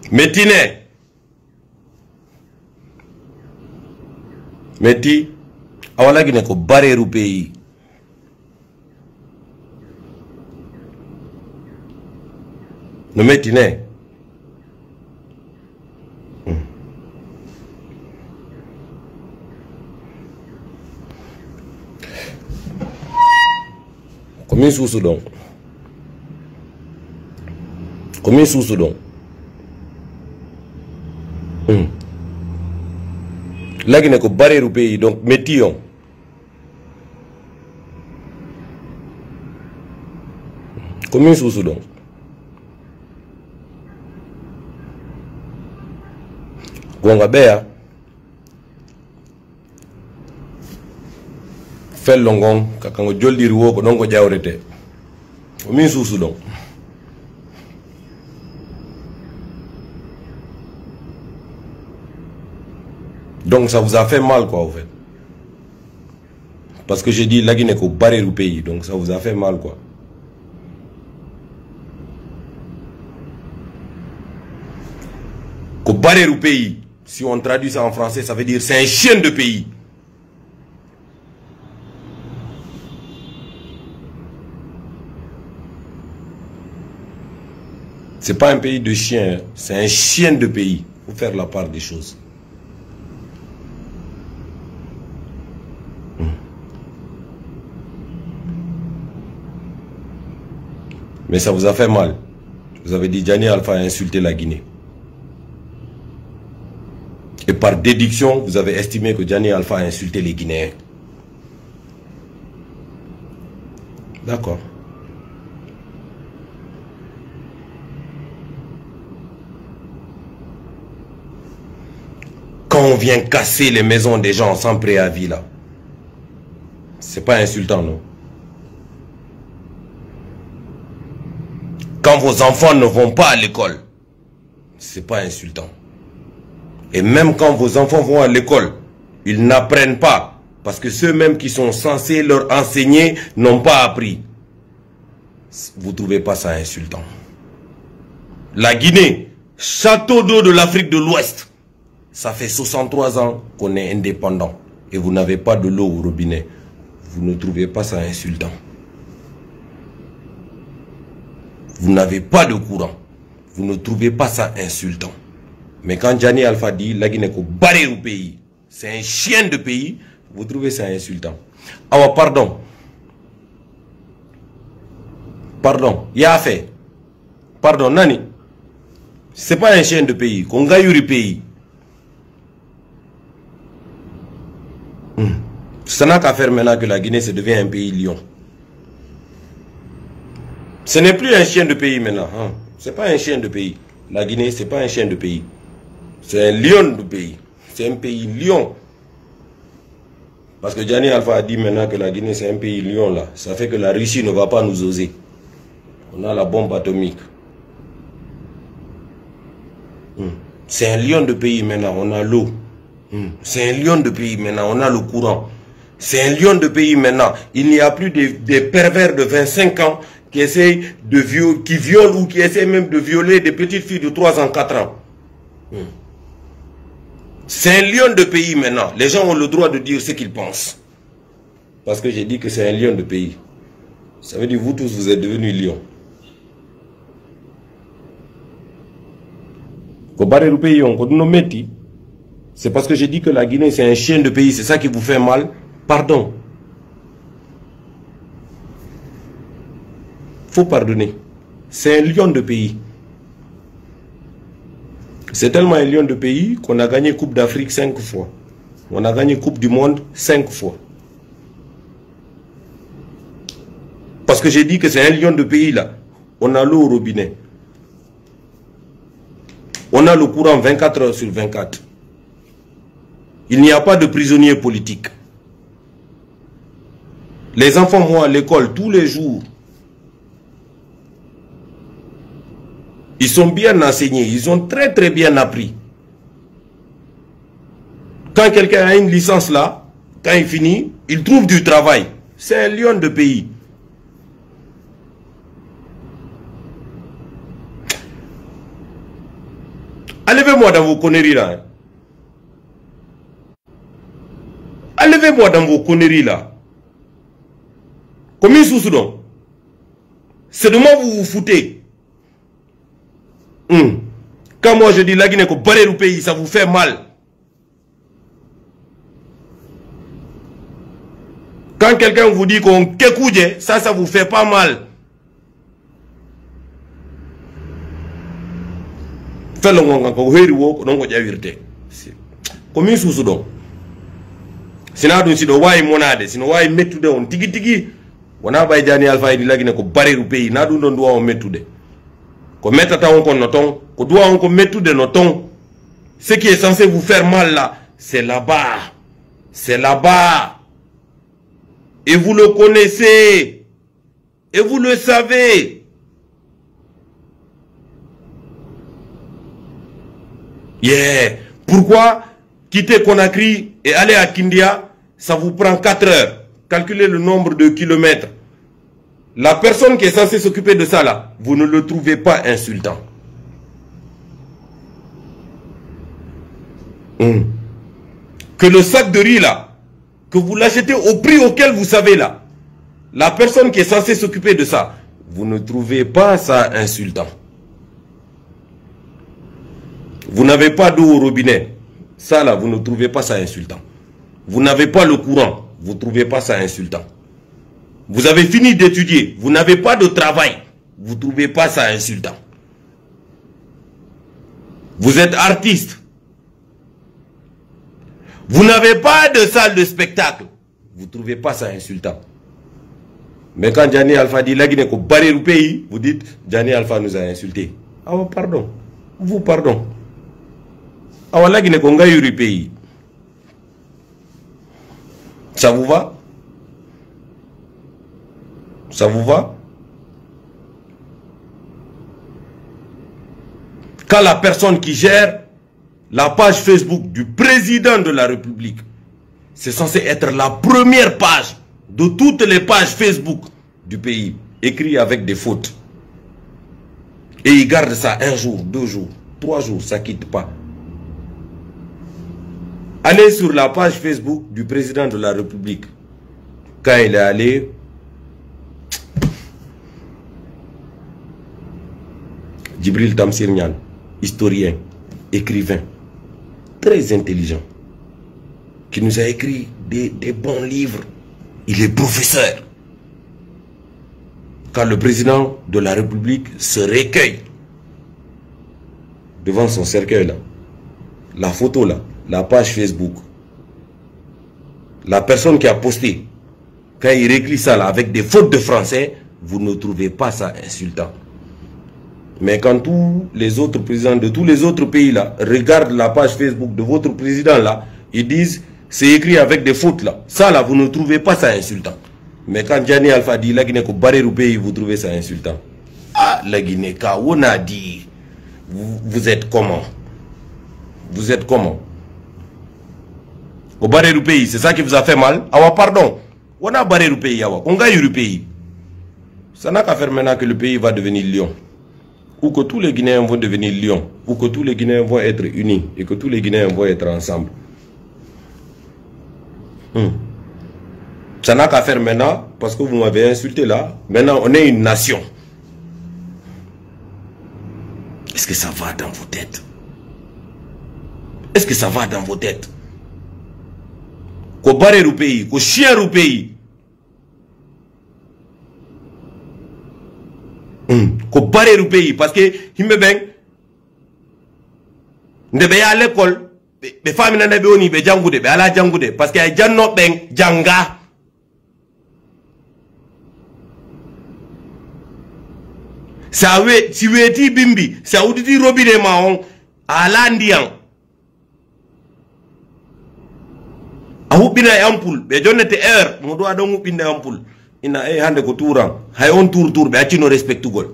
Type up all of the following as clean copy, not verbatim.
Métine. Méti. Awala gine ko barreru pays. No métine. Combien sous donc? Combien sous donc? Là, il n'y a que barrière au pays, donc métillon. Combien sous donc? Gwangabea fait longon, kakango joldi ruo ko dongo jawrete. Combien sous donc? Donc ça vous a fait mal quoi en fait. Parce que j'ai dit la Guinée qu'au barrer au pays, donc ça vous a fait mal quoi. Qu'au barrer au pays, si on traduit ça en français, ça veut dire c'est un chien de pays. C'est pas un pays de chiens, c'est un chien de pays. Il faut faire la part des choses. Mais ça vous a fait mal. Vous avez dit Gianni Alpha a insulté la Guinée. Et par déduction, vous avez estimé que Gianni Alpha a insulté les Guinéens. D'accord. Quand on vient casser les maisons des gens sans préavis là, c'est pas insultant, non? Quand vos enfants ne vont pas à l'école, c'est pas insultant. Et même quand vos enfants vont à l'école, ils n'apprennent pas. Parce que ceux-mêmes qui sont censés leur enseigner n'ont pas appris. Vous ne trouvez pas ça insultant? La Guinée, château d'eau de l'Afrique de l'Ouest, ça fait 63 ans qu'on est indépendant. Et vous n'avez pas de l'eau au robinet. Vous ne trouvez pas ça insultant? Vous n'avez pas de courant. Vous ne trouvez pas ça insultant. Mais quand Gianni Alpha dit la Guinée ko barré au pays, c'est un chien de pays, vous trouvez ça insultant? Ah pardon. Pardon. Y'a fait. Pardon, Nani. C'est pas un chien de pays. Qu'on gagne du pays. Ça n'a qu'à faire maintenant que la Guinée se devient un pays lion. Ce n'est plus un chien de pays maintenant. Hein. Ce n'est pas un chien de pays. La Guinée, ce n'est pas un chien de pays. C'est un lion de pays. C'est un pays lion. Parce que Gianni Alpha a dit maintenant que la Guinée, c'est un pays lion là. Ça fait que la Russie ne va pas nous oser. On a la bombe atomique. C'est un lion de pays maintenant. On a l'eau. C'est un lion de pays maintenant. On a le courant. C'est un lion de pays maintenant. Il n'y a plus des pervers de 25 ans qui essayent de violer, qui violent ou qui essaient même de violer des petites filles de 3 ans, 4 ans. C'est un lion de pays maintenant. Les gens ont le droit de dire ce qu'ils pensent. Parce que j'ai dit que c'est un lion de pays. Ça veut dire vous tous, vous êtes devenus lions. C'est parce que j'ai dit que la Guinée c'est un chien de pays. C'est ça qui vous fait mal. Pardon. Faut pardonner. C'est un lion de pays. C'est tellement un lion de pays qu'on a gagné Coupe d'Afrique 5 fois. On a gagné Coupe du Monde 5 fois. Parce que j'ai dit que c'est un lion de pays là. On a l'eau au robinet. On a le courant 24 heures sur 24. Il n'y a pas de prisonniers politiques. Les enfants vont à l'école tous les jours. Ils sont bien enseignés, ils ont très très bien appris. Quand quelqu'un a une licence là, quand il finit, il trouve du travail. C'est un lion de pays. Enlevez-moi dans vos conneries là. Hein. Enlevez-moi dans vos conneries là. Combien sous donc? C'est de moi vous vous foutez. Quand moi je dis la Guinée que barrer au pays, ça vous fait mal. Quand quelqu'un vous dit qu'on kékouje, ça vous fait pas mal. Fais le monde encore héros, non quoi vérité. Combien sous donc? Sinon si do wai monade, sinon wai metude on tigi tigi. Wana bay Jani Alpha di la Guinée ko barrer au pays, na dun don do on metude. Ko metata on ko noton, ko doit on ko metude noton. Ce qui est censé vous faire mal là, c'est là-bas. C'est là-bas. Et vous le connaissez. Et vous le savez. Yeah. Pourquoi quitter Conakry et aller à Kindia, ça vous prend 4 heures. Calculez le nombre de kilomètres. La personne qui est censée s'occuper de ça là, vous ne le trouvez pas insultant. Que le sac de riz là, que vous l'achetez au prix auquel vous savez là, la personne qui est censée s'occuper de ça, vous ne trouvez pas ça insultant. Vous n'avez pas d'eau au robinet, ça là, vous ne trouvez pas ça insultant. Vous n'avez pas le courant, vous ne trouvez pas ça insultant. Vous avez fini d'étudier, vous n'avez pas de travail, vous ne trouvez pas ça insultant. Vous êtes artiste. Vous n'avez pas de salle de spectacle. Vous ne trouvez pas ça insultant. Mais quand Jani Alpha dit la Guinée ko barrer au pays, vous dites Jani Alpha nous a insultés. Ah pardon. Vous pardon. Ah la Guinée ko ngayuri pays. Ça vous va? Ça vous va? Quand la personne qui gère la page Facebook du président de la République, c'est censé être la première page de toutes les pages Facebook du pays, écrit avec des fautes. Et il garde ça 1 jour, 2 jours, 3 jours, ça ne quitte pas. Allez sur la page Facebook du président de la République. Quand il est allé, Djibril Tamsir Niane, historien, écrivain, très intelligent, qui nous a écrit des bons livres. Il est professeur. Quand le président de la République se recueille devant son cercueil là, la photo là, la page Facebook, la personne qui a posté, quand il réécrit ça là avec des fautes de français, vous ne trouvez pas ça insultant. Mais quand tous les autres présidents de tous les autres pays là regardent la page Facebook de votre président là, ils disent c'est écrit avec des fautes là. Ça là, vous ne trouvez pas ça insultant. Mais quand Jani Alpha dit la Guinée ko barrer au pays, vous trouvez ça insultant. Ah, la Guinée, on a dit, vous êtes comment? Vous êtes comment? Ko barrer au pays, c'est ça qui vous a fait mal? Ah pardon, on a barré au pays, on gagne le pays. Ça n'a qu'à faire maintenant que le pays va devenir lion. Ou que tous les Guinéens vont devenir lions, ou que tous les Guinéens vont être unis, et que tous les Guinéens vont être ensemble. Ça n'a qu'à faire maintenant, parce que vous m'avez insulté là, maintenant on est une nation. Est-ce que ça va dans vos têtes? Est-ce que ça va dans vos têtes? Qu'on barre au pays, qu'on chien au pays. Ko barrer au pays parce que himbe ben ndebe ya l'école be fami na be oni be jangude be ala jangude parce que ay janno ben janga sa we si weti bimbi sa uditi robine ma on ala ndian a hubina ampul be jonnete heure mo do adon hubinde ampul ina hande ko touran hay on tour be acino respectu gol.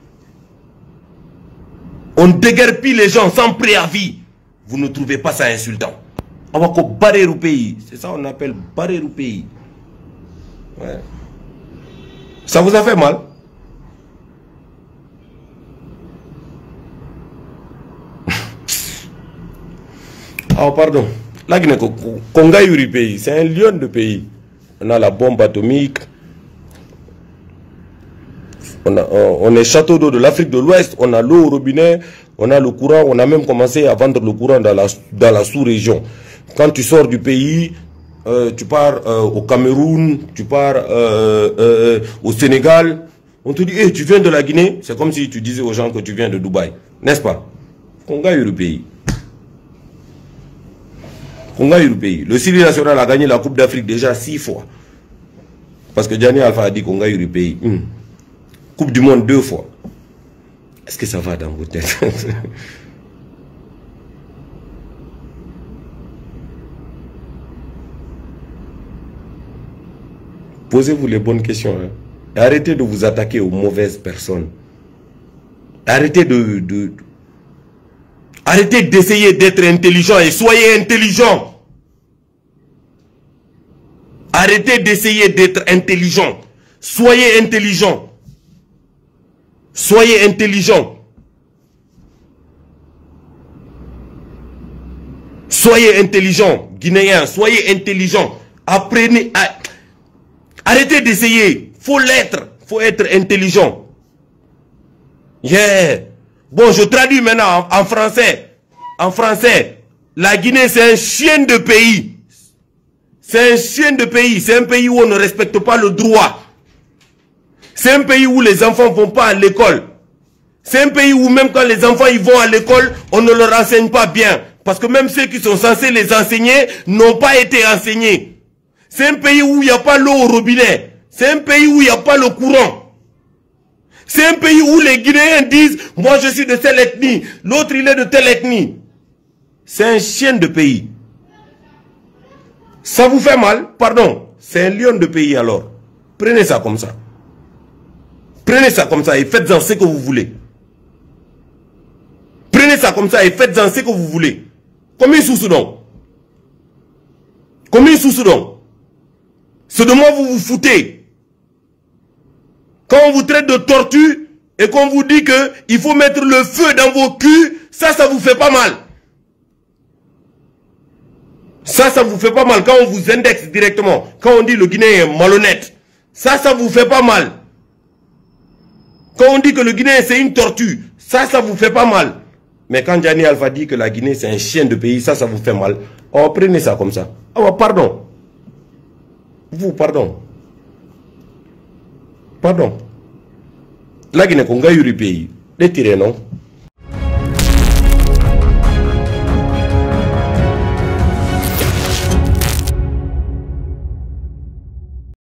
On déguerpit les gens sans préavis. Vous ne trouvez pas ça insultant? On va barrer au pays. C'est ça qu'on appelle barrer au pays. Ouais. Ça vous a fait mal? Ah, pardon. La Guinée-Congo pays, c'est un lion de pays. On a la bombe atomique. On est château d'eau de l'Afrique de l'Ouest. On a l'eau au robinet. On a le courant. On a même commencé à vendre le courant dans la sous-région. Quand tu sors du pays, tu pars au Cameroun, tu pars au Sénégal. On te dit, hey, tu viens de la Guinée. C'est comme si tu disais aux gens que tu viens de Dubaï. N'est-ce pas? Congo pays. Congo pays. Le Syrie national a gagné la Coupe d'Afrique déjà 6 fois. Parce que Gianni Alpha a dit Congo pays. Coupe du monde 2 fois. Est-ce que ça va dans vos têtes? Posez-vous les bonnes questions. Hein. Et arrêtez de vous attaquer aux mauvaises personnes. Arrêtez Arrêtez d'essayer d'être intelligent et soyez intelligent. Arrêtez d'essayer d'être intelligent. Soyez intelligent. Soyez intelligent. Soyez intelligent, Guinéens. Soyez intelligent. Apprenez à... Arrêtez d'essayer. Faut l'être. Faut être intelligent. Yeah. Bon, je traduis maintenant en français. En français. La Guinée, c'est un chien de pays. C'est un chien de pays. C'est un pays où on ne respecte pas le droit. C'est un pays où les enfants ne vont pas à l'école. C'est un pays où même quand les enfants ils vont à l'école, on ne leur enseigne pas bien. Parce que même ceux qui sont censés les enseigner n'ont pas été enseignés. C'est un pays où il n'y a pas l'eau au robinet. C'est un pays où il n'y a pas le courant. C'est un pays où les Guinéens disent, moi je suis de telle ethnie, l'autre il est de telle ethnie. C'est un chien de pays. Ça vous fait mal? Pardon. C'est un lion de pays alors. Prenez ça comme ça. Prenez ça comme ça et faites-en ce que vous voulez. Prenez ça comme ça et faites-en ce que vous voulez. Combien sous donc? Combien sous donc? C'est de moi vous vous foutez. Quand on vous traite de tortue et qu'on vous dit que il faut mettre le feu dans vos culs, ça vous fait pas mal. Ça vous fait pas mal quand on vous indexe directement. Quand on dit le Guinéen est malhonnête, ça vous fait pas mal. Quand on dit que le Guinéen c'est une tortue, ça vous fait pas mal. Mais quand Gianni Alpha dit que la Guinée c'est un chien de pays, ça vous fait mal. Oh, prenez ça comme ça. Oh, pardon. Vous, pardon. Pardon. La Guinée, Congo, pays. Les tirés, non?